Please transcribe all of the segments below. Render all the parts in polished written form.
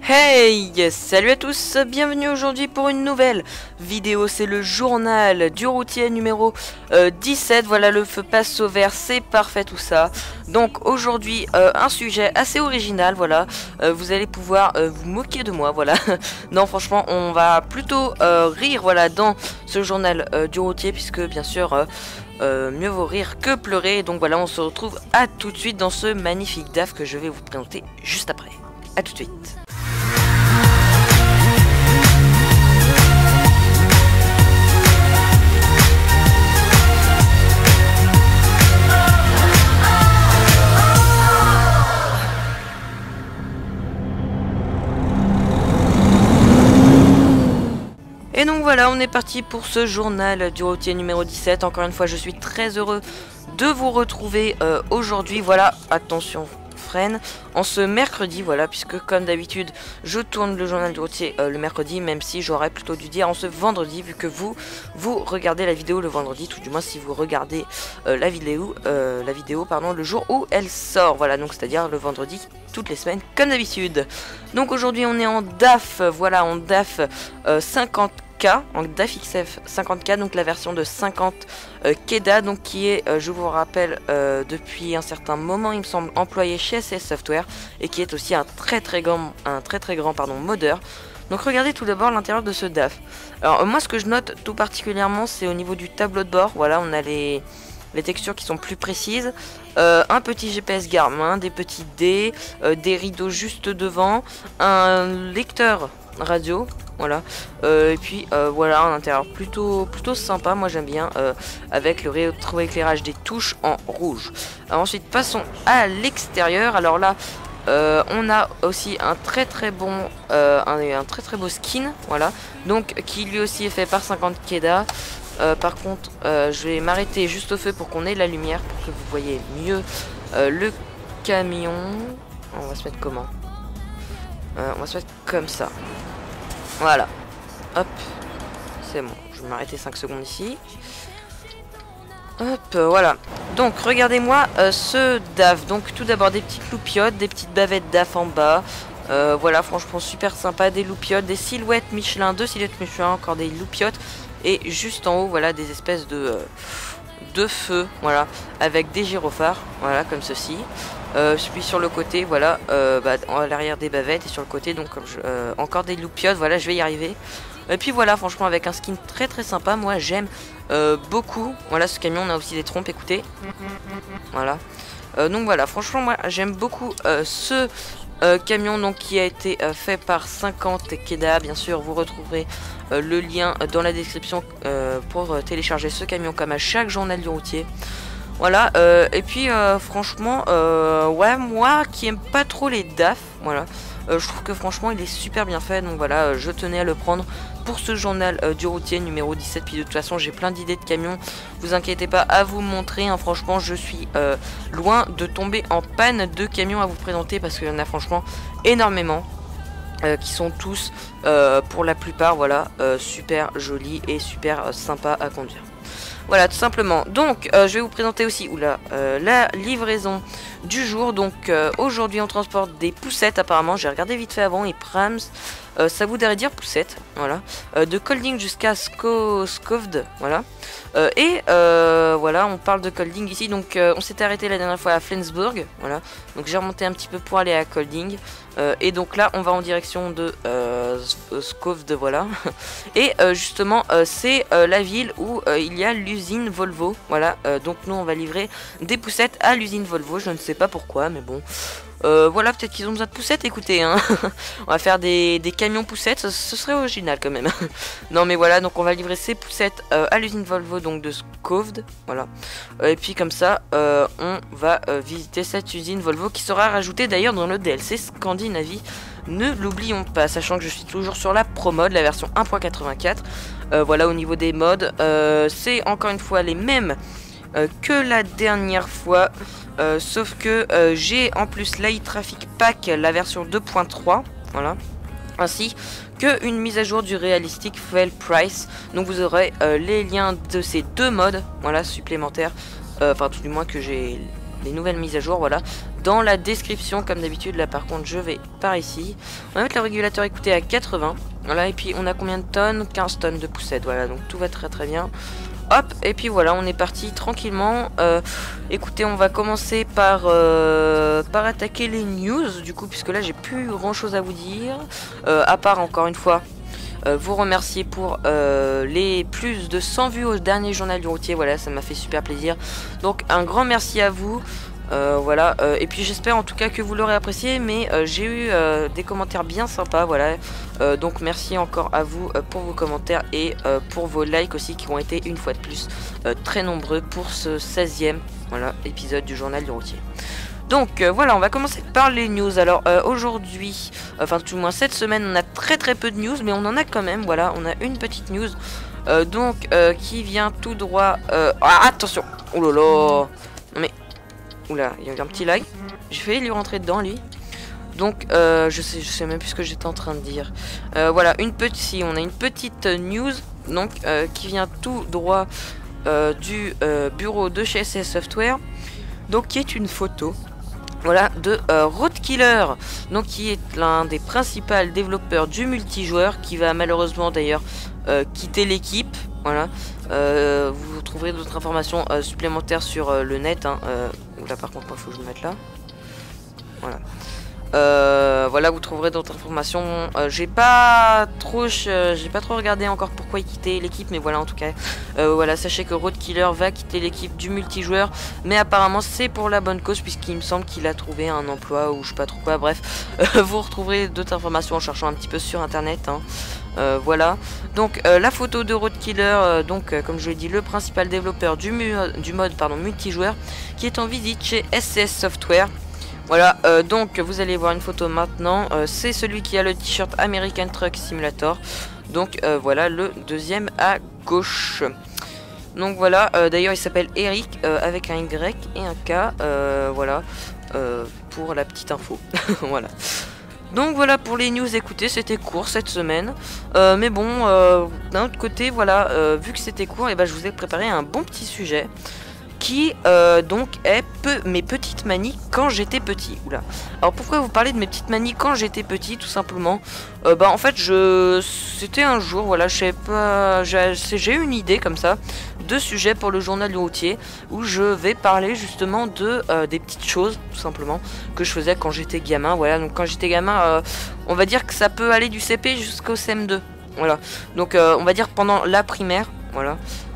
Hey, salut à tous, bienvenue aujourd'hui pour une nouvelle vidéo, c'est le journal du routier numéro 17, voilà le feu passe au vert, c'est parfait tout ça. Donc aujourd'hui un sujet assez original, voilà, vous allez pouvoir vous moquer de moi, voilà. Non franchement on va plutôt rire, voilà, dans ce journal du routier, puisque bien sûr mieux vaut rire que pleurer. Donc voilà, on se retrouve à tout de suite dans ce magnifique DAF que je vais vous présenter juste après. À tout de suite. Et donc voilà, on est parti pour ce journal du routier numéro 17. Encore une fois, je suis très heureux de vous retrouver aujourd'hui. Voilà, attention, freine, en ce mercredi, voilà, puisque comme d'habitude, je tourne le journal du routier le mercredi, même si j'aurais plutôt dû dire en ce vendredi, vu que vous regardez la vidéo le vendredi, tout du moins si vous regardez la vidéo, pardon, le jour où elle sort. Voilà, donc c'est-à-dire le vendredi toutes les semaines, comme d'habitude. Donc aujourd'hui, on est en DAF, voilà, en DAF 50K, en DAF XF 50K, donc la version de 50 Keda, donc qui est, je vous rappelle, depuis un certain moment, il me semble, employé chez SS Software, et qui est aussi un très très grand modeur. Donc regardez tout d'abord l'intérieur de ce DAF. Alors moi, ce que je note tout particulièrement, c'est au niveau du tableau de bord. Voilà, on a les textures qui sont plus précises, un petit GPS Garmin, des petits dés, des rideaux juste devant, un lecteur radio, voilà, et puis voilà, un intérieur plutôt sympa, moi j'aime bien, avec le rétroéclairage des touches en rouge. Alors, ensuite passons à l'extérieur. Alors là on a aussi un très bon un très beau skin, voilà, donc qui lui aussi est fait par 50 Keda. Par contre, je vais m'arrêter juste au feu pour qu'on ait la lumière, pour que vous voyez mieux le camion. On va se mettre comment? On va se mettre comme ça. Voilà. Hop. C'est bon. Je vais m'arrêter 5 secondes ici. Hop, voilà. Donc, regardez-moi ce DAF. Donc, tout d'abord, des petites loupiottes, des petites bavettes DAF en bas. Voilà, franchement, super sympa. Des loupiottes, des silhouettes Michelin, 2 silhouettes Michelin, encore des loupiottes. Et juste en haut, voilà, des espèces de feux, voilà, avec des gyrophares, voilà, comme ceci. Puis sur le côté, voilà, à l'arrière des bavettes, et sur le côté, donc comme encore des loupiottes, voilà, je vais y arriver. Et puis voilà, franchement, avec un skin très sympa, moi j'aime beaucoup. Voilà, ce camion, on a aussi des trompes, écoutez. Voilà. Donc voilà, franchement, moi j'aime beaucoup ce camion, donc qui a été fait par 50 Keda. Bien sûr, vous retrouverez le lien dans la description pour télécharger ce camion, comme à chaque journal du routier. Voilà, et puis franchement, ouais, moi qui aime pas trop les DAF, voilà, je trouve que franchement il est super bien fait. Donc voilà, je tenais à le prendre pour ce journal du routier numéro 17. Puis de toute façon, j'ai plein d'idées de camions, vous inquiétez pas à vous montrer, hein. Franchement, je suis loin de tomber en panne de camions à vous présenter, parce qu'il y en a franchement énormément. Qui sont tous, pour la plupart, voilà, super jolis et super sympas à conduire. Voilà, tout simplement. Donc, je vais vous présenter aussi la livraison du jour. Donc, aujourd'hui, on transporte des poussettes, apparemment. J'ai regardé vite fait avant, et Prams, ça voudrait dire poussette, voilà. De Colding jusqu'à Scoved, voilà. Voilà, on parle de Colding ici. Donc, on s'était arrêté la dernière fois à Flensburg, voilà. Donc, j'ai remonté un petit peu pour aller à Colding. Et donc là, on va en direction de Scoved, voilà. Et justement, c'est la ville où il y a l'usine Volvo, voilà. Donc nous, on va livrer des poussettes à l'usine Volvo. Je ne sais pas pourquoi, mais bon. Voilà, peut-être qu'ils ont besoin de poussettes, écoutez, hein. On va faire des camions poussettes, ce serait original quand même. Non mais voilà, donc on va livrer ces poussettes à l'usine Volvo, donc de Scoved, voilà. Et puis comme ça, on va visiter cette usine Volvo, qui sera rajoutée d'ailleurs dans le DLC Scandinavie. Ne l'oublions pas, sachant que je suis toujours sur la Pro Mode, la version 1.84. Voilà, au niveau des modes, c'est encore une fois les mêmes que la dernière fois. Sauf que j'ai en plus l'AI Traffic Pack, la version 2.3, voilà, ainsi que une mise à jour du Realistic Fuel Price. Donc vous aurez les liens de ces deux modes, voilà, supplémentaires, enfin tout du moins que j'ai les nouvelles mises à jour, voilà, dans la description comme d'habitude. Là par contre je vais par ici. On va mettre le régulateur écoutez à 80. Voilà, et puis on a combien de tonnes? 15 tonnes de poussettes, voilà, donc tout va très très bien. Hop, et puis voilà, on est parti tranquillement. Écoutez, on va commencer par attaquer les news, du coup, puisque là j'ai plus grand chose à vous dire. À part encore une fois, vous remercier pour les plus de 100 vues au dernier journal du routier, voilà, ça m'a fait super plaisir. Donc un grand merci à vous. Voilà, et puis j'espère en tout cas que vous l'aurez apprécié, mais j'ai eu des commentaires bien sympas, voilà, donc merci encore à vous pour vos commentaires et pour vos likes aussi qui ont été une fois de plus très nombreux pour ce 16e voilà, épisode du journal du routier. Donc voilà, on va commencer par les news. Alors aujourd'hui, enfin tout au moins cette semaine, on a très peu de news, mais on en a quand même, voilà, on a une petite news qui vient tout droit, ah, attention, oh là là, non mais... Oula, il y a eu un petit lag. J'ai failli lui rentrer dedans, lui. Donc, je sais même plus ce que j'étais en train de dire. Voilà, on a une petite news donc qui vient tout droit du bureau de chez SS Software. Donc, qui est une photo. Voilà, de Roadkiller, donc qui est l'un des principaux développeurs du multijoueur, qui va malheureusement d'ailleurs quitter l'équipe. Voilà, vous trouverez d'autres informations supplémentaires sur le net. Hein, là par contre, il faut que je me mette là. Voilà. Voilà, vous trouverez d'autres informations. J'ai pas trop regardé encore pourquoi il quittait l'équipe, mais voilà, en tout cas, voilà, sachez que Roadkiller va quitter l'équipe du multijoueur, mais apparemment c'est pour la bonne cause, puisqu'il me semble qu'il a trouvé un emploi ou je sais pas trop quoi. Bref, vous retrouverez d'autres informations en cherchant un petit peu sur internet. Hein. Voilà, donc la photo de Roadkiller, comme je l'ai dit, le principal développeur du mode multijoueur, qui est en visite chez SCS Software. Voilà, donc vous allez voir une photo maintenant, c'est celui qui a le t-shirt American Truck Simulator, donc voilà le deuxième à gauche. Donc voilà, d'ailleurs il s'appelle Eric avec un Y et un K, voilà, pour la petite info, voilà. Donc voilà pour les news, écoutez, c'était court cette semaine, mais bon, d'un autre côté, voilà, vu que c'était court, et ben, je vous ai préparé un bon petit sujet. Qui donc est mes petites manies quand j'étais petit. Oula. Alors pourquoi vous parlez de mes petites manies quand j'étais petit? Tout simplement, bah en fait c'était un jour, voilà, je sais pas, j'ai eu une idée comme ça de sujet pour le journal du routier où je vais parler justement de des petites choses tout simplement que je faisais quand j'étais gamin. Voilà, donc quand j'étais gamin, on va dire que ça peut aller du CP jusqu'au CM2. Voilà, donc on va dire pendant la primaire, voilà.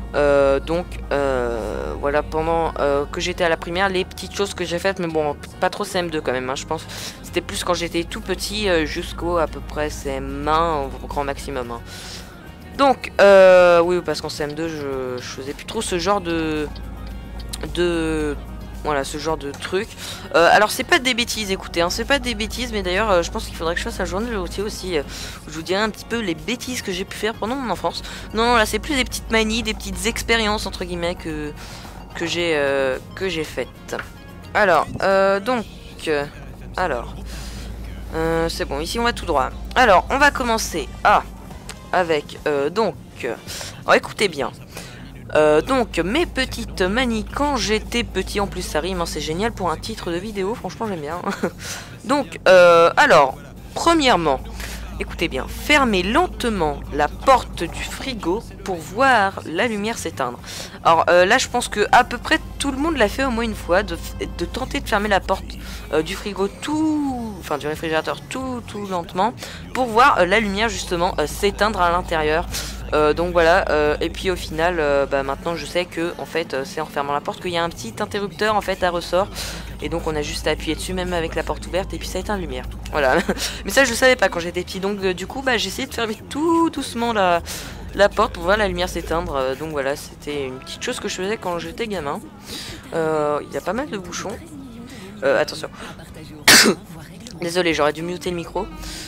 Voilà, pendant que j'étais à la primaire, les petites choses que j'ai faites, mais bon, pas trop CM2 quand même, hein, je pense. C'était plus quand j'étais tout petit, jusqu'au à peu près CM1 au grand maximum. Hein. Donc, oui, parce qu'en CM2, je faisais plus trop ce genre voilà, ce genre de truc. Alors c'est pas des bêtises, écoutez, hein, c'est pas des bêtises, mais d'ailleurs je pense qu'il faudrait que je fasse un journal du routier aussi, où je vous dirai un petit peu les bêtises que j'ai pu faire pendant mon enfance. Non, là c'est plus des petites manies, des petites expériences entre guillemets que j'ai faites. Alors, c'est bon, ici on va tout droit. Alors, on va commencer avec alors écoutez bien. Donc mes petites manies quand j'étais petit, en plus ça rime, hein, c'est génial pour un titre de vidéo, franchement j'aime bien. Donc alors, premièrement, écoutez bien, fermez lentement la porte du frigo pour voir la lumière s'éteindre. Alors là je pense que à peu près tout le monde l'a fait au moins une fois, de tenter de fermer la porte du frigo du réfrigérateur tout lentement pour voir la lumière justement s'éteindre à l'intérieur. Donc voilà, et puis au final, maintenant je sais que en fait c'est en fermant la porte qu'il y a un petit interrupteur en fait à ressort, et donc on a juste à appuyer dessus même avec la porte ouverte et puis ça éteint la lumière. Voilà, mais ça je le savais pas quand j'étais petit, donc du coup j'ai essayé de fermer tout doucement la porte pour voir la lumière s'éteindre. Donc voilà, c'était une petite chose que je faisais quand j'étais gamin. Il y a pas mal de bouchons. Attention. Désolé, j'aurais dû muter le micro.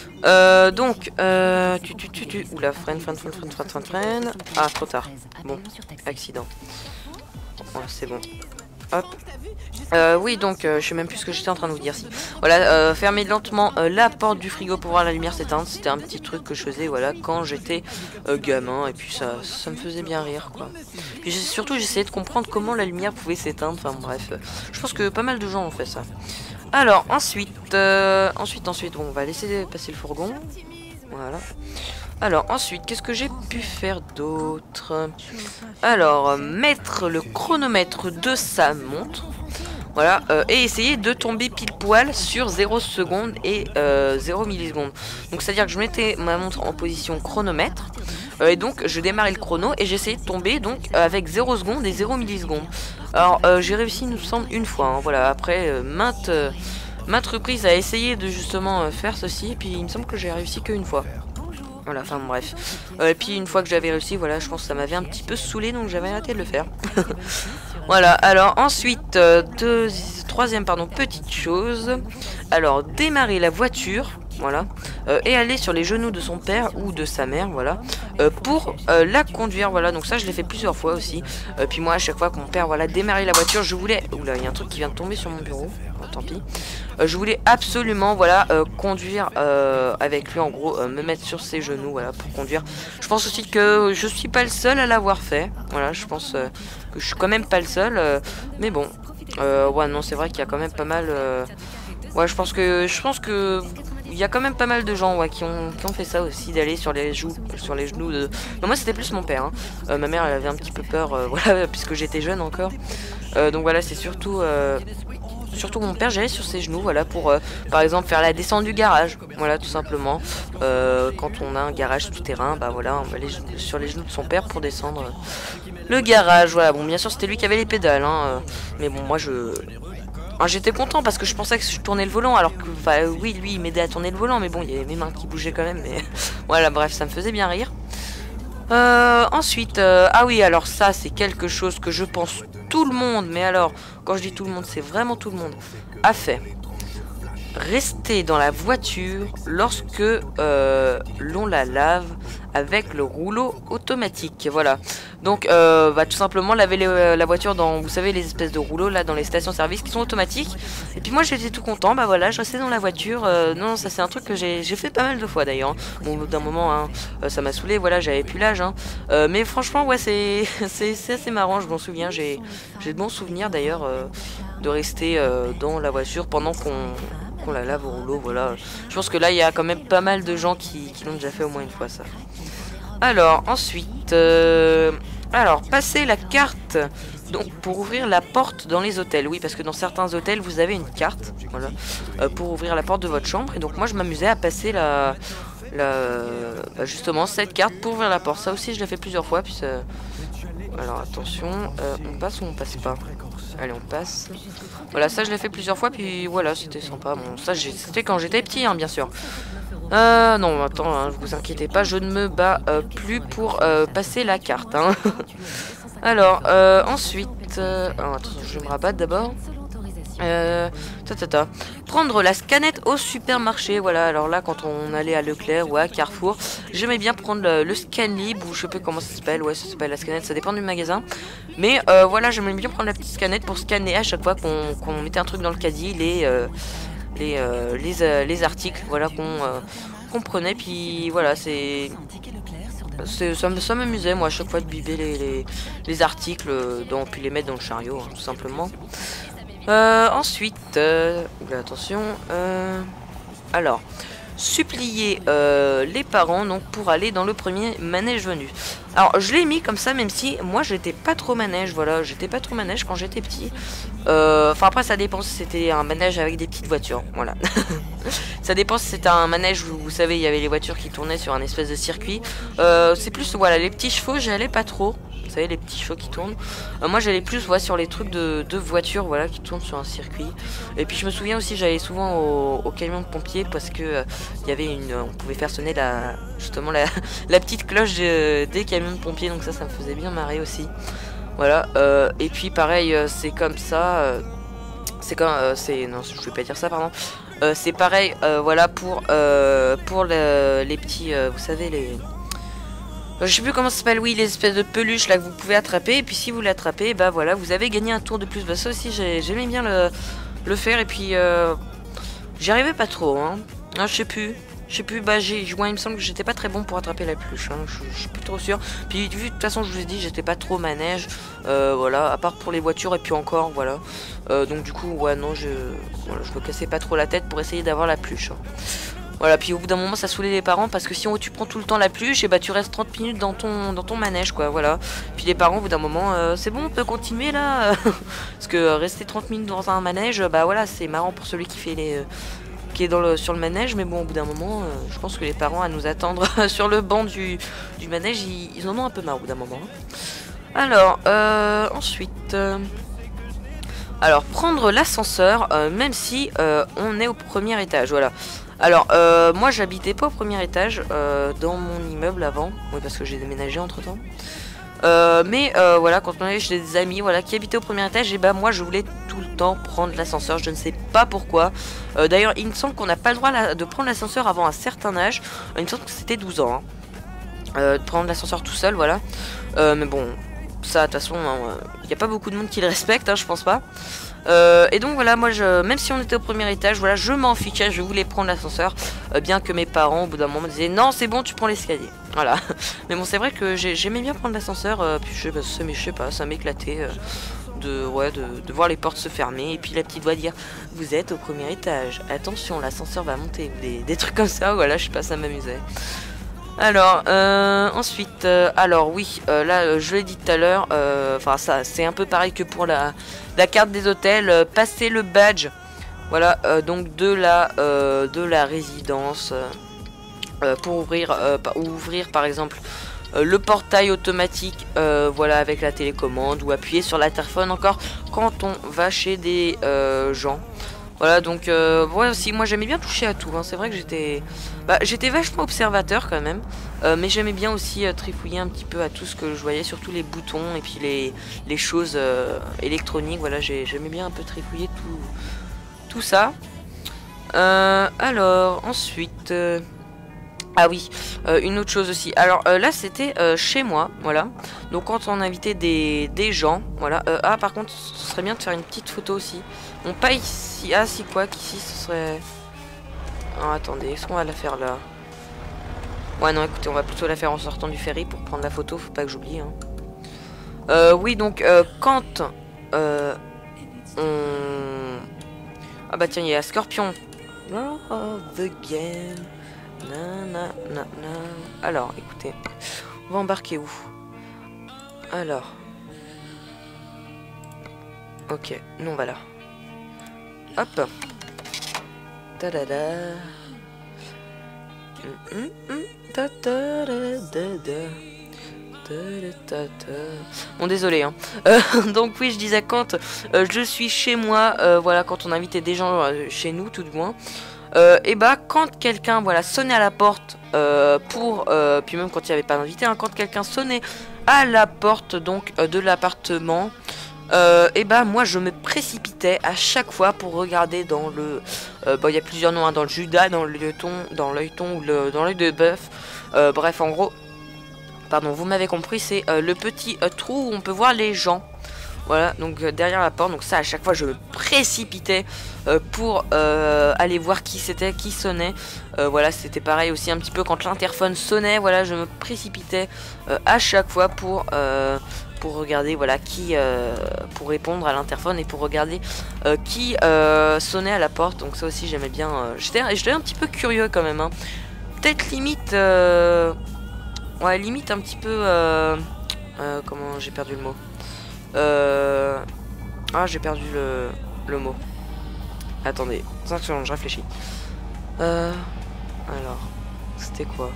Oula, freine. Ah, trop tard. Bon, accident. Voilà, c'est bon. Hop. Oui, donc, je sais même plus ce que j'étais en train de vous dire. Si. Voilà, fermez lentement la porte du frigo pour voir la lumière s'éteindre. C'était un petit truc que je faisais, voilà, quand j'étais gamin. Et puis ça me faisait bien rire, quoi. Puis surtout, j'essayais de comprendre comment la lumière pouvait s'éteindre. Enfin, bref. Je pense que pas mal de gens ont fait ça. Alors, ensuite, bon, on va laisser passer le fourgon. Voilà. Alors, ensuite, qu'est-ce que j'ai pu faire d'autre? Alors, mettre le chronomètre de sa montre. Voilà, et essayer de tomber pile poil sur 0 secondes et 0 millisecondes. Donc c'est à dire que je mettais ma montre en position chronomètre et donc je démarrais le chrono et j'essayais de tomber donc avec 0 secondes et 0 millisecondes. Alors j'ai réussi, il nous semble, une fois, hein, voilà, après maintes reprises à essayer de justement faire ceci, et puis il me semble que j'ai réussi qu'une fois. Voilà, enfin bon, bref. Et puis une fois que j'avais réussi, voilà, je pense que ça m'avait un petit peu saoulé, donc j'avais arrêté de le faire. Voilà, alors ensuite, troisième petite chose. Alors, démarrer la voiture, voilà, et aller sur les genoux de son père ou de sa mère, voilà, pour la conduire, voilà. Donc ça, je l'ai fait plusieurs fois aussi. Puis moi, à chaque fois que mon père, voilà, démarrait la voiture, je voulais... Oula, il y a un truc qui vient de tomber sur mon bureau. Bon, tant pis. Je voulais absolument, voilà, conduire avec lui, en gros, me mettre sur ses genoux, voilà, pour conduire. Je pense aussi que je suis pas le seul à l'avoir fait. Voilà, je pense que je suis quand même pas le seul. Mais bon, ouais, non, c'est vrai qu'il y a quand même pas mal... Ouais, je pense que il y a quand même pas mal de gens, ouais, qui ont fait ça aussi, d'aller sur les genoux de... Non, moi c'était plus mon père, hein. Ma mère, elle avait un petit peu peur, voilà, puisque j'étais jeune encore. Donc voilà, c'est surtout mon père, j'allais sur ses genoux, voilà, pour par exemple faire la descente du garage, voilà, tout simplement. Quand on a un garage tout-terrain, bah voilà, on va aller sur les genoux de son père pour descendre le garage, voilà. Bon, bien sûr, c'était lui qui avait les pédales, hein, mais bon, moi j'étais content parce que je pensais que je tournais le volant, alors que, enfin, oui, lui il m'aidait à tourner le volant, mais bon, il y avait mes mains qui bougeaient quand même, mais voilà, bref, ça me faisait bien rire. Ensuite, ah oui, alors ça c'est quelque chose que je pense tout le monde, mais alors, quand je dis tout le monde, c'est vraiment tout le monde, a fait. Rester dans la voiture lorsque l'on la lave avec le rouleau automatique, voilà. Donc bah, tout simplement laver la voiture dans, vous savez, les espèces de rouleaux là dans les stations-service qui sont automatiques. Et puis moi j'étais tout content, bah voilà, je restais dans la voiture. Non, ça c'est un truc que j'ai fait pas mal de fois d'ailleurs. Bon, au bout d'un moment, hein, ça m'a saoulé, voilà, j'avais plus l'âge, hein. Mais franchement, ouais, c'est assez marrant, je m'en souviens. J'ai de bons souvenirs d'ailleurs de rester dans la voiture pendant qu'on la lave au rouleau, voilà. Je pense que là il y a quand même pas mal de gens qui l'ont déjà fait au moins une fois, ça. Alors ensuite, alors passer la carte donc pour ouvrir la porte dans les hôtels. Oui, parce que dans certains hôtels vous avez une carte, voilà, pour ouvrir la porte de votre chambre. Et donc moi je m'amusais à passer justement cette carte pour ouvrir la porte. Ça aussi je l'ai fait plusieurs fois. Puis alors attention, on passe ou on passe pas? Allez, on passe. Voilà, ça je l'ai fait plusieurs fois, puis voilà, c'était sympa. Bon, ça c'était quand j'étais petit, hein, bien sûr. Non, attends, hein, vous inquiétez pas, je ne me bats plus pour passer la carte, hein. Alors, ensuite... attends, je vais me rabattre d'abord. Prendre la scanette au supermarché, voilà. Alors là, quand on allait à Leclerc ou à Carrefour, j'aimais bien prendre le Scanlib, ou je sais plus comment ça s'appelle. Ouais, ça s'appelle la scanette, ça dépend du magasin. Mais voilà, j'aimais bien prendre la petite scanette pour scanner à chaque fois qu'on mettait un truc dans le caddie, les articles, voilà, qu'on prenait. Puis voilà, ça m'amusait, moi, à chaque fois de biber les articles, puis les mettre dans le chariot, hein, tout simplement. Ensuite, attention, alors, supplier les parents donc pour aller dans le premier manège venu. Alors, je l'ai mis comme ça, même si moi j'étais pas trop manège, voilà, j'étais pas trop manège quand j'étais petit. Enfin, après, ça dépend si c'était un manège avec des petites voitures, voilà. Ça dépend si c'était un manège où, vous savez, il y avait les voitures qui tournaient sur un espèce de circuit. C'est plus, voilà, les petits chevaux, j'allais pas trop. Vous savez, les petits chevaux qui tournent. Moi j'allais plus, voilà, sur les trucs de voitures, voilà, qui tournent sur un circuit. Et puis je me souviens aussi, j'allais souvent au camion de pompiers parce que il y avait on pouvait faire sonner justement la petite cloche des camions de pompiers, donc ça me faisait bien marrer aussi. Voilà, et puis pareil, c'est comme ça, non, je vais pas dire ça, pardon. C'est pareil, voilà, pour les petits, vous savez, je sais plus comment ça s'appelle, oui, les espèces de peluches là que vous pouvez attraper. Et puis si vous l'attrapez, bah voilà, vous avez gagné un tour de plus. Bah ça aussi, j'aimais bien le faire. Et puis j'y arrivais pas trop, hein. Non, je sais plus. Je sais plus, bah il me semble que j'étais pas très bon pour attraper la peluche, hein. Je suis plus trop sûr. Puis vu de toute façon je vous ai dit j'étais pas trop manège, voilà, à part pour les voitures et puis encore, voilà. Donc du coup ouais non je me cassais pas trop la tête pour essayer d'avoir la peluche, hein. Voilà, puis au bout d'un moment ça saoulait les parents parce que si tu prends tout le temps la peluche, et bah tu restes 30 minutes dans ton manège quoi, voilà. Puis les parents au bout d'un moment, c'est bon on peut continuer là. Parce que rester 30 minutes dans un manège, bah voilà c'est marrant pour celui qui fait les... qui est sur le manège, mais bon au bout d'un moment je pense que les parents à nous attendre sur le banc du manège ils en ont un peu marre au bout d'un moment, hein. Alors ensuite alors prendre l'ascenseur même si on est au premier étage, voilà. Alors moi j'habitais pas au premier étage dans mon immeuble avant, oui parce que j'ai déménagé entre temps. Mais voilà, quand on avait chez des amis voilà, qui habitaient au premier étage, et bah moi je voulais tout le temps prendre l'ascenseur, je ne sais pas pourquoi. D'ailleurs il me semble qu'on n'a pas le droit de prendre l'ascenseur avant un certain âge, il me semble que c'était 12 ans, hein. De prendre l'ascenseur tout seul, voilà. Mais bon, ça de toute façon, il n'y a pas beaucoup de monde qui le respecte, hein, je pense pas. Et donc voilà, moi même si on était au premier étage, voilà, je m'en fichais, je voulais prendre l'ascenseur, bien que mes parents au bout d'un moment me disaient non c'est bon tu prends l'escalier, voilà. Mais bon c'est vrai que j'aimais bien prendre l'ascenseur, puis je sais pas, ça m'éclatait de voir les portes se fermer et puis la petite voix dire vous êtes au premier étage, attention l'ascenseur va monter, des trucs comme ça, voilà, je sais pas, ça m'amusait. Alors ensuite alors oui là je l'ai dit tout à l'heure, enfin ça c'est un peu pareil que pour la carte des hôtels, passer le badge, voilà, donc de la résidence pour ouvrir par exemple le portail automatique, voilà, avec la télécommande, ou appuyer sur l'interphone encore quand on va chez des gens. Voilà, donc ouais, aussi moi j'aimais bien toucher à tout, hein. C'est vrai que j'étais vachement observateur quand même, mais j'aimais bien aussi trifouiller un petit peu à tout ce que je voyais, surtout les boutons et puis les choses électroniques, voilà, j'aimais bien un peu trifouiller tout ça. Alors ensuite ah oui, une autre chose aussi. Alors là c'était chez moi, voilà. Donc quand on invitait des gens, voilà. Ah par contre ce serait bien de faire une petite photo aussi. Bon pas ici, ah si quoi qu'ici ce serait... Oh, attendez, est-ce qu'on va la faire là? Ouais non écoutez, on va plutôt la faire en sortant du ferry pour prendre la photo, faut pas que j'oublie, hein. Oui donc quand on... Ah bah tiens il y a Scorpion. Love the game. Alors, écoutez, on va embarquer où? Alors, ok, nous on va là. Hop. Ta-da-da. Bon désolé hein. Donc oui je disais quand je suis chez moi, voilà, quand on invitait des gens chez nous tout du moins. Et bah quand quelqu'un voilà sonnait à la porte puis même quand il n'y avait pas d'invité, hein, quand quelqu'un sonnait à la porte donc de l'appartement, et bah moi je me précipitais à chaque fois pour regarder dans le il y a plusieurs noms, hein, dans le Judas, dans l'œilleton ou dans l'œil de bœuf, bref en gros, pardon vous m'avez compris, c'est le petit trou où on peut voir les gens. Voilà, donc derrière la porte, donc ça à chaque fois je me précipitais pour aller voir qui c'était, qui sonnait. Voilà, c'était pareil aussi un petit peu quand l'interphone sonnait, voilà, je me précipitais à chaque fois pour regarder, voilà, qui, pour répondre à l'interphone et pour regarder qui sonnait à la porte. Donc ça aussi j'aimais bien, j'étais un petit peu curieux quand même, hein. Peut-être limite, ouais, limite un petit peu, comment, j'ai perdu le mot. Ah j'ai perdu le mot. Attendez, 5 secondes, je réfléchis. Alors, c'était quoi?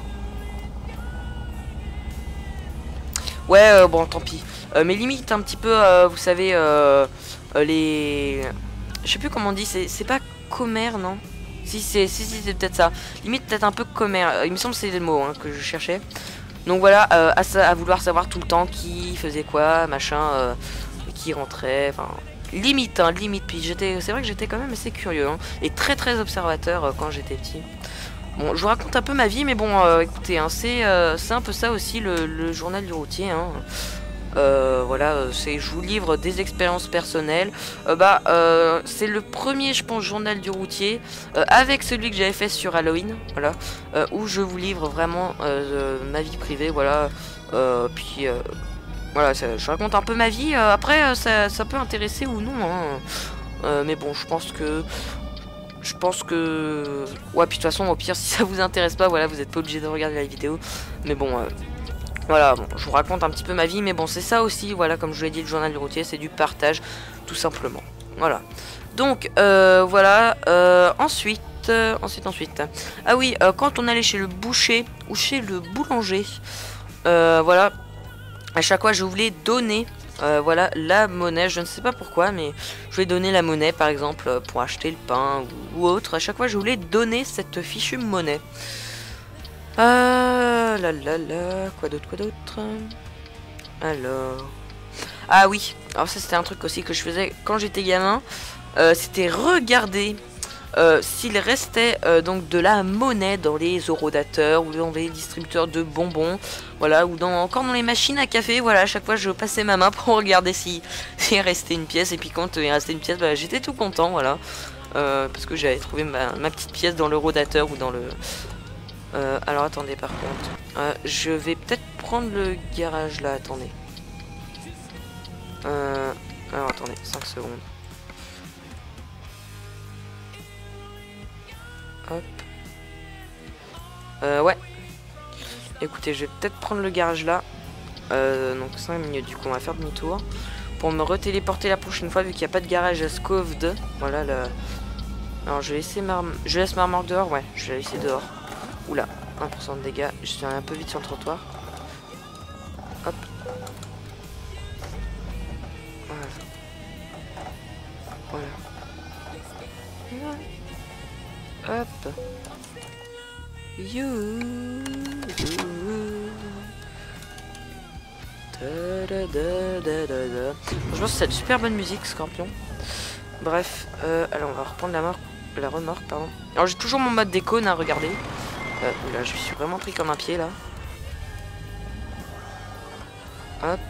Ouais, bon, tant pis. Mais limite un petit peu, vous savez, les... Je sais plus comment on dit, c'est pas commère, non? Si, c'est peut-être ça. Limite peut-être un peu commère. Il me semble que c'est le mot hein, que je cherchais. Donc voilà, à vouloir savoir tout le temps qui faisait quoi, machin, qui rentrait, enfin... Limite, hein, limite. Puis c'est vrai que j'étais quand même assez curieux, hein, et très très observateur quand j'étais petit. Bon, je vous raconte un peu ma vie, mais bon, écoutez, hein, c'est un peu ça aussi le journal du routier, hein. Voilà, je vous livre des expériences personnelles. C'est le premier, je pense, journal du routier avec celui que j'avais fait sur Halloween, voilà, où je vous livre vraiment ma vie privée, voilà. Voilà, je raconte un peu ma vie. Après, ça peut intéresser ou non, hein. Mais bon, je pense que ouais, puis de toute façon, au pire, si ça vous intéresse pas, voilà, vous n'êtes pas obligé de regarder la vidéo. Mais bon, voilà, bon, je vous raconte un petit peu ma vie, mais bon, c'est ça aussi, voilà, comme je vous l'ai dit, le journal du routier, c'est du partage, tout simplement. Voilà. Donc, voilà, ensuite. Ah oui, quand on allait chez le boucher ou chez le boulanger, voilà, à chaque fois, je voulais donner, voilà, la monnaie. Je ne sais pas pourquoi, mais je voulais donner la monnaie, par exemple, pour acheter le pain ou autre. À chaque fois, je voulais donner cette fichue monnaie. Quoi d'autre, Alors... Ah oui, alors ça c'était un truc aussi que je faisais quand j'étais gamin. C'était regarder s'il restait donc de la monnaie dans les horodateurs ou dans les distributeurs de bonbons, voilà, ou encore dans les machines à café. Voilà, à chaque fois je passais ma main pour regarder s'il restait une pièce, et puis quand il restait une pièce, bah, j'étais tout content, voilà, parce que j'avais trouvé ma petite pièce dans l'horodateur ou dans le... alors attendez, par contre, je vais peut-être prendre le garage là, attendez. Alors attendez, 5 secondes. Hop. Ouais. Écoutez, je vais peut-être prendre le garage là. Donc 5 minutes, du coup on va faire demi-tour. Pour me retéléporter la prochaine fois, vu qu'il n'y a pas de garage à Scoved. Voilà le... Alors je vais laisser je laisse ma remorque dehors, ouais, je vais la laisser dehors. Oula, 1% de dégâts, je suis un peu vite sur le trottoir. Hop. Voilà. Voilà. Hop. Franchement c'est une super bonne musique, Scorpion. Bref, alors on va reprendre la remorque, pardon. Alors j'ai toujours mon mode déco, hein, regardez. Là je suis vraiment pris comme un pied là. Hop.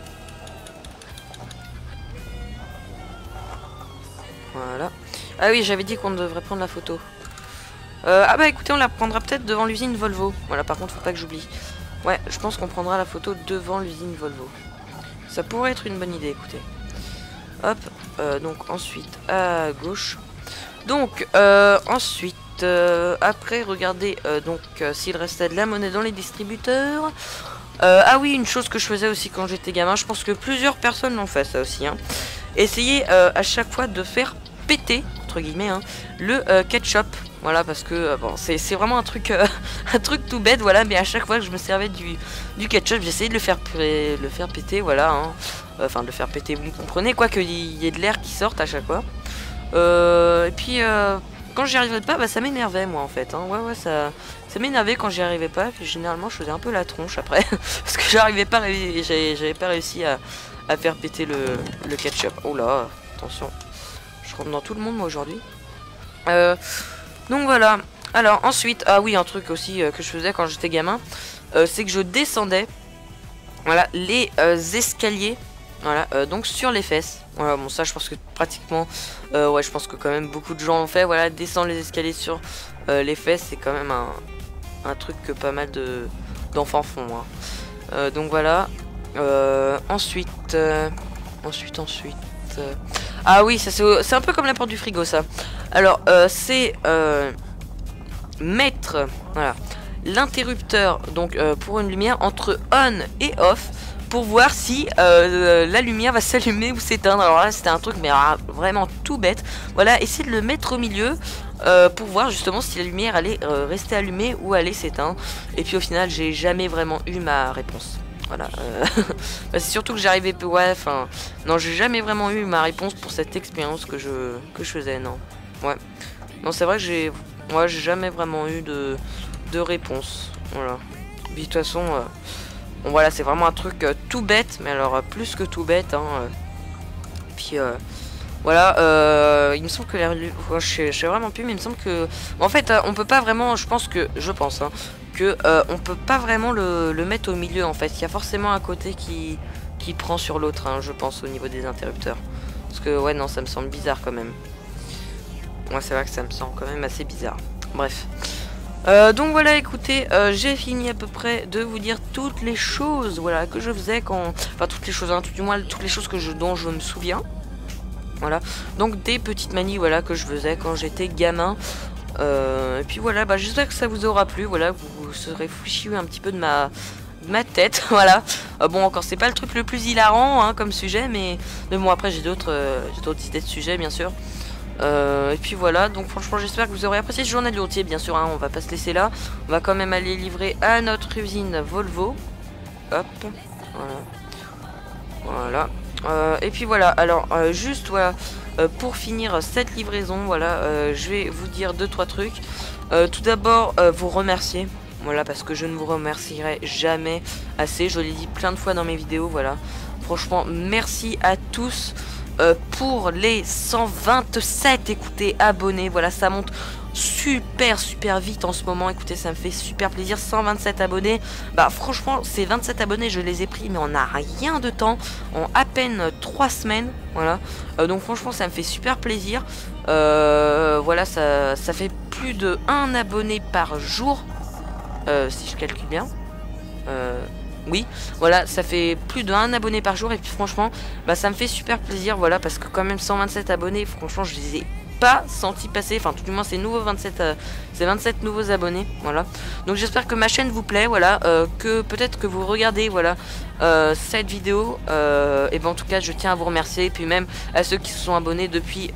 Voilà. Ah oui, j'avais dit qu'on devrait prendre la photo. Ah bah écoutez, on la prendra peut-être devant l'usine Volvo. Voilà, par contre faut pas que j'oublie. Ouais, je pense qu'on prendra la photo devant l'usine Volvo. Ça pourrait être une bonne idée, écoutez. Hop, donc ensuite à gauche. Donc ensuite, après regardez donc s'il restait de la monnaie dans les distributeurs. Ah oui, une chose que je faisais aussi quand j'étais gamin, je pense que plusieurs personnes l'ont fait ça aussi, hein. Essayez à chaque fois de faire péter, entre guillemets, hein, le ketchup. Voilà, parce que bon, c'est vraiment un truc tout bête, voilà, mais à chaque fois que je me servais du ketchup, j'essayais de le faire péter, voilà, hein. Enfin, de le faire péter, vous me comprenez, quoi, qu'il y ait de l'air qui sorte à chaque fois. Et puis, quand j'y arrivais pas, bah, ça m'énervait, moi, en fait, hein. Ouais, ça m'énervait quand j'y arrivais pas, puis généralement, je faisais un peu la tronche après, parce que j'avais pas réussi à faire péter le ketchup. Oh là, attention, je rentre dans tout le monde, moi, aujourd'hui. Donc voilà. Alors ensuite, ah oui, un truc aussi que je faisais quand j'étais gamin, c'est que je descendais, voilà, les escaliers, voilà, donc sur les fesses. Voilà, bon ça je pense que pratiquement, ouais, je pense que quand même beaucoup de gens ont fait, voilà, descendre les escaliers sur les fesses, c'est quand même un truc que pas mal d'enfants font, hein. Donc voilà. Ensuite, ah oui, ça c'est un peu comme la porte du frigo, ça. Alors c'est mettre, voilà, l'interrupteur donc pour une lumière entre on et off pour voir si la lumière va s'allumer ou s'éteindre. Alors là c'était un truc mais vraiment tout bête. Voilà, essayer de le mettre au milieu pour voir justement si la lumière allait rester allumée ou allait s'éteindre. Et puis au final j'ai jamais vraiment eu ma réponse. Voilà, bah, c'est surtout que j'arrivais, ouais, enfin, non, j'ai jamais vraiment eu ma réponse pour cette expérience que je faisais, non, ouais, non, c'est vrai que j'ai jamais vraiment eu de réponse, voilà, puis de toute façon, bon, voilà, c'est vraiment un truc tout bête, mais alors plus que tout bête, hein, puis voilà, il me semble que je sais vraiment plus, mais il me semble que, en fait, on peut pas vraiment, je pense, hein, que on peut pas vraiment le mettre au milieu, en fait. Il y a forcément un côté qui qui prend sur l'autre, hein, je pense, au niveau des interrupteurs. Parce que, ouais, non, ça me semble bizarre quand même. Ouais, c'est vrai que ça me semble quand même assez bizarre. Bref. Donc voilà, écoutez, j'ai fini à peu près de vous dire toutes les choses, voilà, que je faisais quand... Enfin, toutes les choses, hein, tout du moins, toutes les choses dont je me souviens. Voilà. Donc, des petites manies, voilà, que je faisais quand j'étais gamin. Et puis voilà, bah, j'espère que ça vous aura plu, voilà, vous serez fichu un petit peu de ma tête, voilà. Bon, encore c'est pas le truc le plus hilarant hein, comme sujet, mais bon après j'ai d'autres idées de sujets bien sûr. Et puis voilà, donc franchement j'espère que vous aurez apprécié ce journal du routier, bien sûr, hein, on va pas se laisser là. On va quand même aller livrer à notre usine Volvo. Hop, voilà. Et puis voilà, alors juste voilà, pour finir cette livraison, voilà, je vais vous dire 2-3 trucs. Tout d'abord, vous remercier. Voilà, parce que je ne vous remercierai jamais assez. Je l'ai dit plein de fois dans mes vidéos, voilà. Franchement, merci à tous pour les 127, écoutez, abonnés. Voilà, ça monte super vite en ce moment. Écoutez, ça me fait super plaisir. 127 abonnés. Bah, franchement, ces 27 abonnés, je les ai pris, mais on n'a rien de temps. En à peine 3 semaines. Voilà. Donc, franchement, ça me fait super plaisir. Voilà, ça fait plus de 1 abonné par jour. Si je calcule bien. Oui, voilà, ça fait plus de 1 abonné par jour. Et puis franchement, bah, ça me fait super plaisir. Voilà, parce que quand même 127 abonnés, franchement, je les ai pas sentis passer. Enfin, tout du moins, c'est nouveau 27, c'est 27 nouveaux abonnés. Voilà. Donc j'espère que ma chaîne vous plaît. Voilà, que peut-être que vous regardez, voilà, cette vidéo. Et ben en tout cas, je tiens à vous remercier. Et puis même à ceux qui se sont abonnés depuis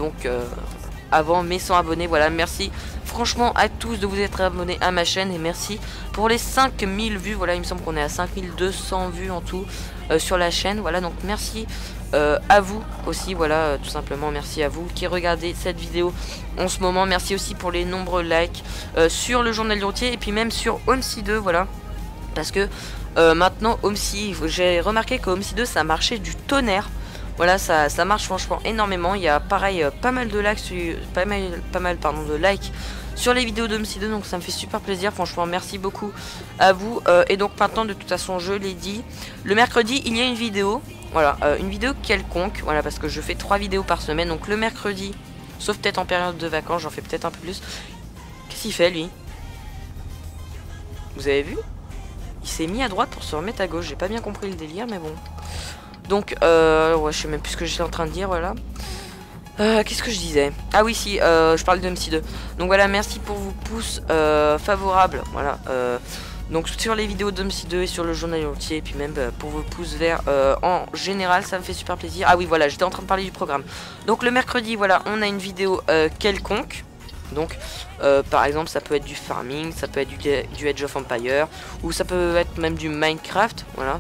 avant mes 100 abonnés. Voilà, merci franchement à tous de vous être abonnés à ma chaîne et merci pour les 5000 vues. Voilà, il me semble qu'on est à 5200 vues en tout sur la chaîne. Voilà, donc merci à vous aussi. Voilà, tout simplement merci à vous qui regardez cette vidéo en ce moment. Merci aussi pour les nombreux likes sur le journal du routier et puis même sur Homesy 2. Voilà, parce que maintenant Homesy, j'ai remarqué que Homesy 2 ça marchait du tonnerre. Voilà, ça marche franchement énormément. Il y a pareil pas mal de likes, pas mal de likes sur les vidéos de Homesy 2, donc ça me fait super plaisir. Franchement, merci beaucoup à vous. Et donc maintenant, de toute façon, je l'ai dit, le mercredi, il y a une vidéo. Voilà, une vidéo quelconque. Voilà, parce que je fais 3 vidéos par semaine. Donc le mercredi, sauf peut-être en période de vacances, j'en fais peut-être un peu plus. Qu'est-ce qu'il fait lui? Vous avez vu? Il s'est mis à droite pour se remettre à gauche. J'ai pas bien compris le délire, mais bon. Donc, ouais, je sais même plus ce que j'étais en train de dire, voilà. Qu'est-ce que je disais? Ah oui, si, je parle de Homesy 2. Donc voilà, merci pour vos pouces favorables, voilà. Donc sur les vidéos d'Homesy 2 et sur le journal routier, et puis même pour vos pouces verts en général, ça me fait super plaisir. Ah oui, voilà, j'étais en train de parler du programme. Donc le mercredi, voilà, on a une vidéo quelconque. Donc, par exemple, ça peut être du farming, ça peut être du Age of Empire, ou ça peut être même du Minecraft, voilà.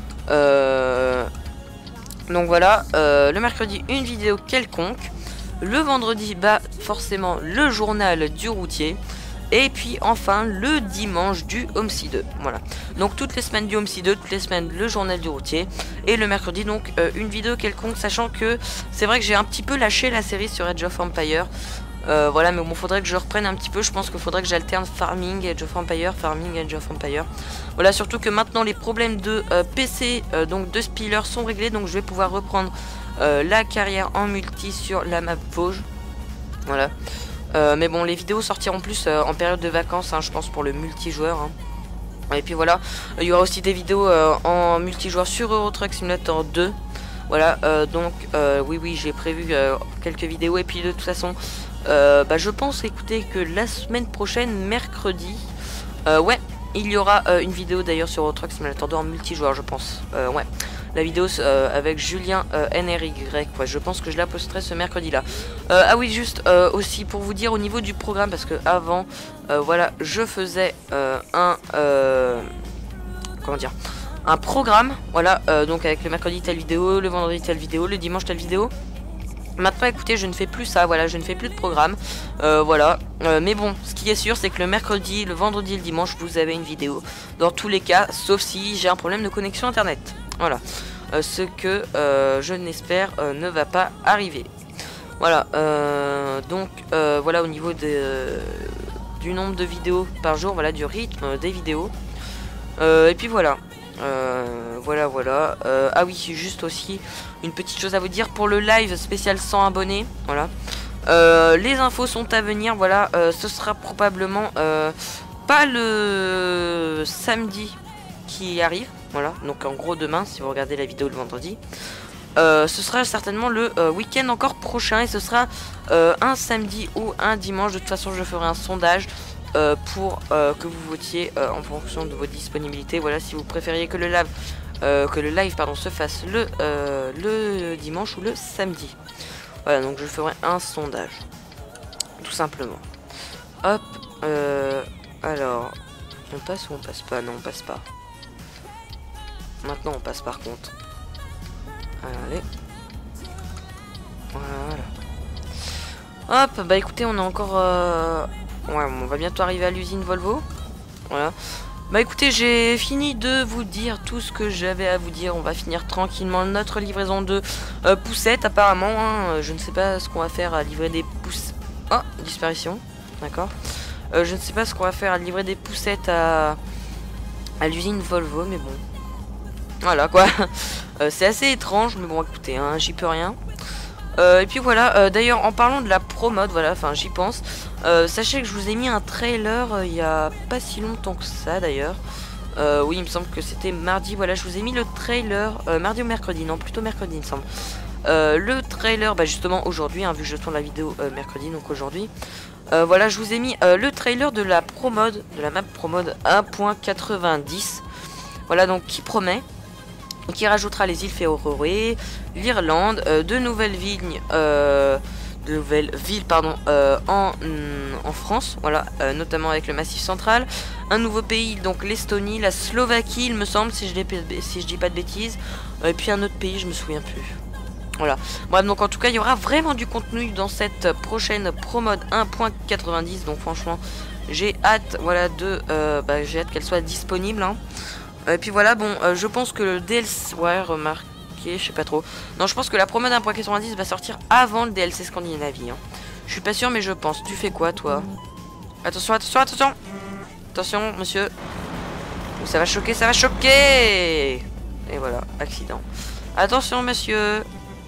Donc voilà, le mercredi une vidéo quelconque, le vendredi bah forcément le journal du routier, et puis enfin le dimanche du Homesy 2. Voilà, donc toutes les semaines du Homesy 2, toutes les semaines le journal du routier, et le mercredi donc une vidéo quelconque, sachant que c'est vrai que j'ai un petit peu lâché la série sur Age of Empire. Voilà, mais bon, faudrait que je reprenne un petit peu. Je pense qu'il faudrait que j'alterne Farming, Age of Empire, Farming, Age of Empire. Voilà, surtout que maintenant les problèmes de PC, donc de Spiller, sont réglés. Donc je vais pouvoir reprendre la carrière en multi sur la map Vosges. Voilà. Mais bon, les vidéos sortiront plus en période de vacances, hein, je pense, pour le multijoueur. Hein. Et puis voilà, il y aura aussi des vidéos en multijoueur sur Euro Truck Simulator 2. Voilà, donc oui, j'ai prévu quelques vidéos. Et puis de toute façon... bah je pense, écoutez, que la semaine prochaine, mercredi, ouais, il y aura une vidéo d'ailleurs sur Euro Truck Simulator 2 en multijoueur, je pense. Ouais, la vidéo avec Julien NRY, ouais, je pense que je la posterai ce mercredi là. Ah oui, juste aussi pour vous dire au niveau du programme, parce que avant, voilà, je faisais comment dire, un programme, voilà, donc avec le mercredi telle vidéo, le vendredi telle vidéo, le dimanche telle vidéo. Maintenant écoutez, je ne fais plus ça, voilà, je ne fais plus de programme, voilà, mais bon, ce qui est sûr c'est que le mercredi, le vendredi et le dimanche vous avez une vidéo, dans tous les cas, sauf si j'ai un problème de connexion internet, voilà, ce que je n'espère ne va pas arriver, voilà, donc voilà au niveau du nombre de vidéos par jour, voilà, du rythme des vidéos, et puis voilà. Voilà, voilà. Ah oui, juste aussi une petite chose à vous dire pour le live spécial 100 abonnés. Voilà. Les infos sont à venir. Voilà, ce sera probablement pas le samedi qui arrive. Voilà, donc en gros demain, si vous regardez la vidéo le vendredi. Ce sera certainement le week-end encore prochain et ce sera un samedi ou un dimanche. De toute façon, je ferai un sondage pour que vous votiez en fonction de vos disponibilités. Voilà, si vous préfériez que le live pardon, se fasse le dimanche ou le samedi. Voilà, donc je ferai un sondage, tout simplement. Hop, alors, on passe ou on passe pas? Non, on passe pas. Maintenant, on passe par contre. Allez. Voilà. Hop, bah écoutez, on est encore... Ouais, on va bientôt arriver à l'usine Volvo. Voilà. Bah écoutez, j'ai fini de vous dire tout ce que j'avais à vous dire. On va finir tranquillement notre livraison de poussettes apparemment. Hein. Je ne sais pas ce qu'on va faire à livrer des poussettes. Oh, disparition. D'accord. Je ne sais pas ce qu'on va faire à livrer des poussettes à l'usine Volvo, mais bon. Voilà quoi. C'est assez étrange, mais bon écoutez, hein, j'y peux rien. Et puis voilà, d'ailleurs en parlant de la promode, voilà, enfin j'y pense. Sachez que je vous ai mis un trailer il y a pas si longtemps que ça d'ailleurs. Oui, il me semble que c'était mardi. Voilà, je vous ai mis le trailer mardi ou mercredi, non plutôt mercredi il me semble. Le trailer, bah justement aujourd'hui, hein, vu que je tourne la vidéo mercredi, donc aujourd'hui. Voilà, je vous ai mis le trailer de la promode, de la map promode 1.90. Voilà, donc qui promet, qui rajoutera les îles Féroé, l'Irlande, de nouvelles villes, en France, voilà, notamment avec le Massif central, un nouveau pays, donc l'Estonie, la Slovaquie, il me semble, si je dis pas de bêtises, et puis un autre pays, je me souviens plus. Voilà. Bref, donc en tout cas, il y aura vraiment du contenu dans cette prochaine promode 1.90. Donc franchement, j'ai hâte, voilà, j'ai hâte qu'elle soit disponible. Hein. Et puis voilà, bon, je pense que le DLC, ouais, remarqué, je sais pas trop. Non, je pense que la promode 1.90 va sortir avant le DLC Scandinavie. Hein. Je suis pas sûr, mais je pense. Tu fais quoi, toi? Attention, attention, attention. Attention, monsieur. Ça va choquer, ça va choquer. Et voilà, accident. Attention, monsieur.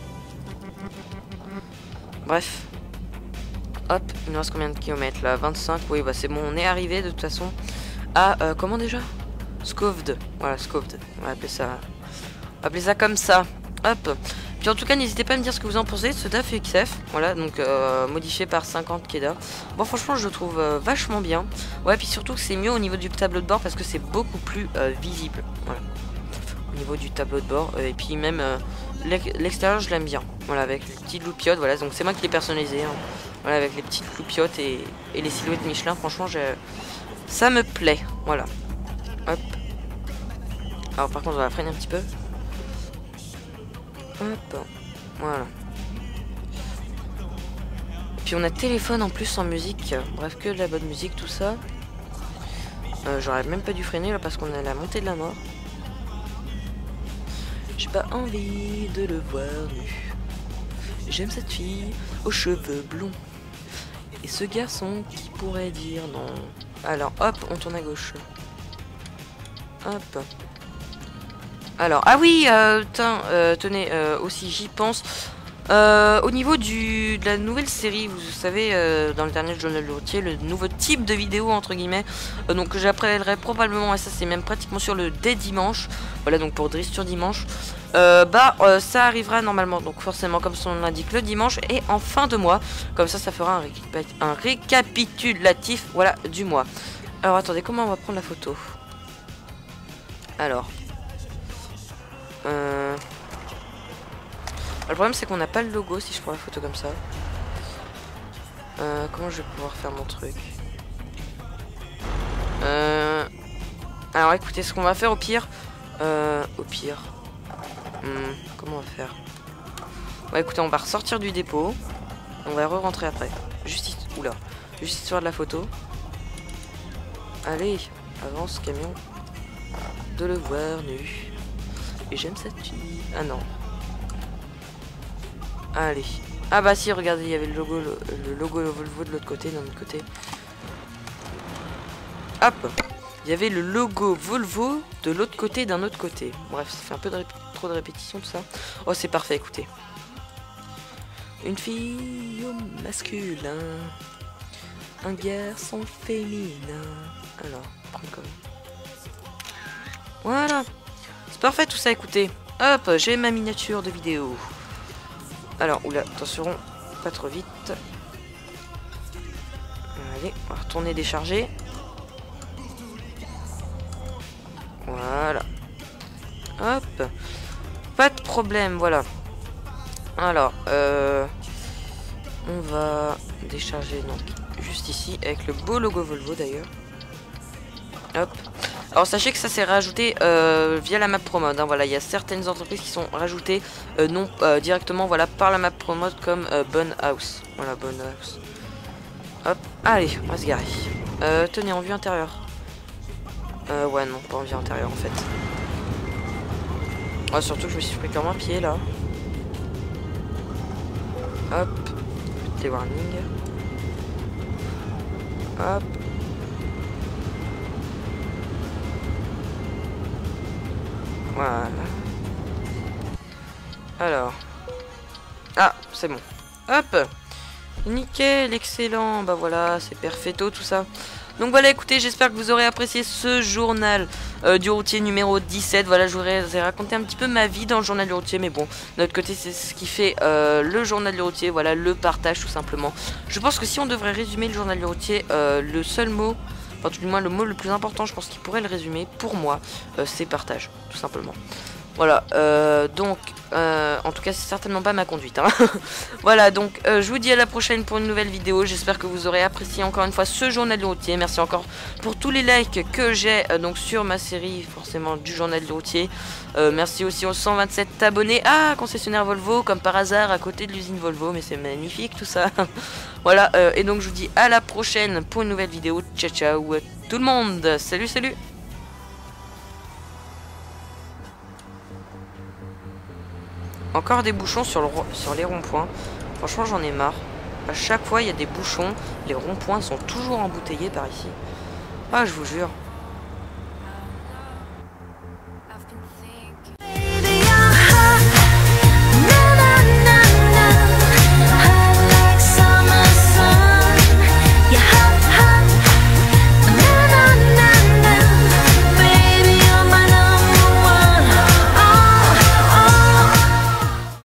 Bref. Hop, il nous reste combien de kilomètres là? 25, oui, bah c'est bon, on est arrivé de toute façon à, comment déjà? Scoved, voilà, Scoved, on va appeler ça comme ça. Hop. Puis en tout cas, n'hésitez pas à me dire ce que vous en pensez de ce DAF XF, voilà, donc modifié par 50 Keda. Bon, franchement, je le trouve vachement bien. Ouais, puis surtout que c'est mieux au niveau du tableau de bord parce que c'est beaucoup plus visible, voilà. Au niveau du tableau de bord, et puis même... l'extérieur je l'aime bien, voilà, avec les petites loupiottes, voilà, donc c'est moi qui l'ai personnalisé, hein. Voilà, avec les petites loupiottes et les silhouettes Michelin, franchement ça me plaît, voilà. Hop. Alors par contre on va freiner un petit peu. Hop, voilà. Puis on a téléphone en plus en musique, bref, que de la bonne musique, tout ça. J'aurais même pas dû freiner là parce qu'on est à la montée de la mort. J'ai pas envie de le voir nu. J'aime cette fille aux cheveux blonds. Et ce garçon qui pourrait dire non. Alors hop, on tourne à gauche. Hop. Alors, ah oui, tenez, aussi j'y pense. Au niveau de la nouvelle série, vous savez, dans le dernier journal de routier, le nouveau type de vidéo entre guillemets, donc que j'appellerai probablement, et ça c'est même pratiquement sur le dès dimanche, voilà, donc pour Driss sur dimanche, ça arrivera normalement, donc forcément comme son nom l'indique, le dimanche et en fin de mois, comme ça fera un récapitulatif, voilà, du mois. Alors attendez, comment on va prendre la photo? Alors, le problème c'est qu'on n'a pas le logo si je prends la photo comme ça. Comment je vais pouvoir faire mon truc? Alors écoutez, ce qu'on va faire au pire. Comment on va faire? Ouais, écoutez, on va ressortir du dépôt. On va re-rentrer après. Juste histoire de la photo. Allez, avance camion. De le voir nu. Et j'aime cette fille. Ah non. Allez. Ah bah si, regardez, il y avait le logo Volvo de l'autre côté, d'un autre côté. Hop. il y avait le logo Volvo de l'autre côté d'un autre côté. Bref, ça fait un peu trop de répétition tout ça. Oh, c'est parfait, écoutez. Une fille au masculin, un garçon féminin. Alors, prendre comme. Voilà. C'est parfait tout ça, écoutez. Hop, j'ai ma miniature de vidéo. Alors, oula, attention, pas trop vite. Allez, on va retourner décharger. Voilà. Hop. Pas de problème, voilà. Alors, on va décharger donc juste ici avec le beau logo Volvo d'ailleurs. Hop. Alors sachez que ça s'est rajouté via la map promode. Hein, voilà, il y a certaines entreprises qui sont rajoutées non directement voilà par la map promode comme Bonne House. Voilà, Bonne House. Hop. Allez, on va se garer. Tenez, en vue intérieure. Ouais, non, pas en vue intérieure en fait. Oh, surtout que je me suis pris comme un pied là. Hop. Petit warning. Hop. Voilà. Alors. Ah, c'est bon. Hop. Nickel, excellent. Bah voilà, c'est perfecto tout ça. Donc voilà, écoutez, j'espère que vous aurez apprécié ce journal du routier numéro 17. Voilà, je vous ai raconté un petit peu ma vie dans le journal du routier. Mais bon, de notre côté, c'est ce qui fait le journal du routier. Voilà, le partage tout simplement. Je pense que si on devrait résumer le journal du routier, le seul mot, enfin tout du moins le mot le plus important, je pense qu'il pourrait le résumer pour moi, c'est partage, tout simplement. Voilà, donc, en tout cas, c'est certainement pas ma conduite. Hein. Voilà, donc, je vous dis à la prochaine pour une nouvelle vidéo. J'espère que vous aurez apprécié encore une fois ce journal du routier. Merci encore pour tous les likes que j'ai donc sur ma série, forcément, du journal du routier. Merci aussi aux 127 abonnés. Ah, concessionnaire Volvo, comme par hasard, à côté de l'usine Volvo. Mais c'est magnifique, tout ça. Voilà, et donc, je vous dis à la prochaine pour une nouvelle vidéo. Ciao, ciao, tout le monde. Salut, salut. Encore des bouchons sur les ronds-points. Franchement, j'en ai marre. À chaque fois, il y a des bouchons. Les ronds-points sont toujours embouteillés par ici. Ah, je vous jure.